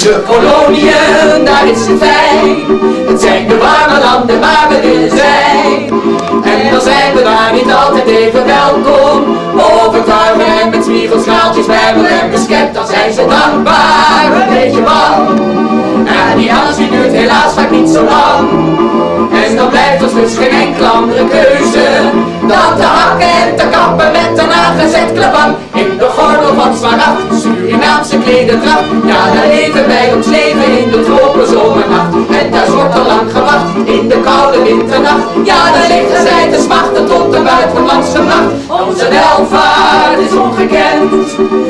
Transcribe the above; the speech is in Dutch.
De koloniën, daar is het fijn. Het zijn de warme landen waar we willen zijn. En dan zijn we daar niet altijd even welkom. Overtuigen en met spiegelschaaltjes zwemmen en beschermd, dan zijn ze dankbaar, een beetje bang. En die angst die duurt helaas vaak niet zo lang. En dan blijft ons dus geen enkele andere keuze dan te hakken en te kappen met een aangezet klapang. In de gordel van smaragd, Surinaamse klederdracht. Ja, daar leven wij ons leven in de tropen zomernacht. En daar wordt al lang gewacht, in de koude winternacht. Ja, daar liggen zij te smachten tot de buitenlandse macht. Onze welvaart is ongekend.